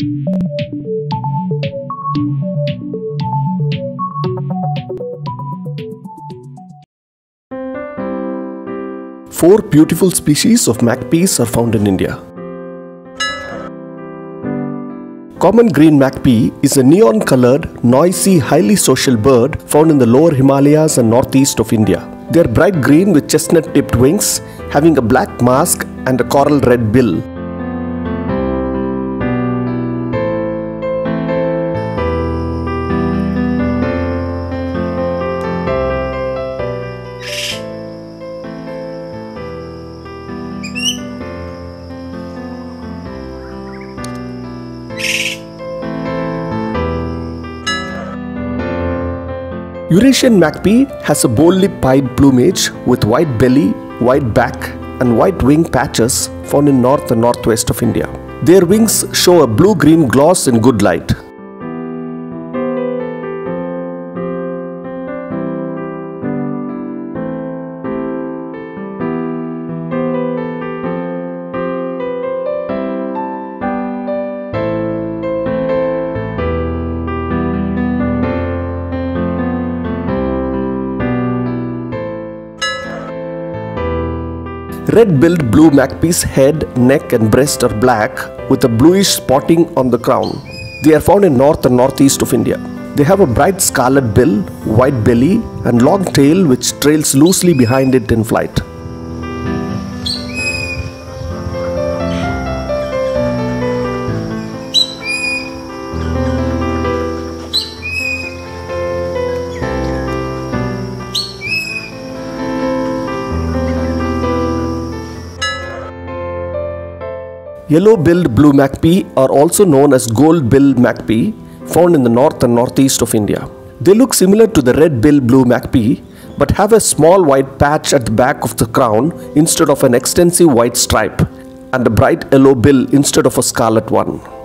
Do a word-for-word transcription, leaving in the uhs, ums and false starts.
Four beautiful species of magpies are found in India. Common green magpie is a neon-colored, noisy, highly social bird found in the lower Himalayas and northeast of India. They are bright green with chestnut-tipped wings, having a black mask and a coral red bill. Eurasian magpie has a boldly pied plumage with white belly, white back and white wing patches found in north and northwest of India. Their wings show a blue-green gloss in good light. Red-billed blue magpie's head, neck and breast are black with a bluish spotting on the crown. They are found in north and northeast of India. They have a bright scarlet bill, white belly and long tail which trails loosely behind it in flight. Yellow-billed blue magpie are also known as gold-billed magpie, found in the north and northeast of India. They look similar to the red-billed blue magpie, but have a small white patch at the back of the crown instead of an extensive white stripe, and a bright yellow bill instead of a scarlet one.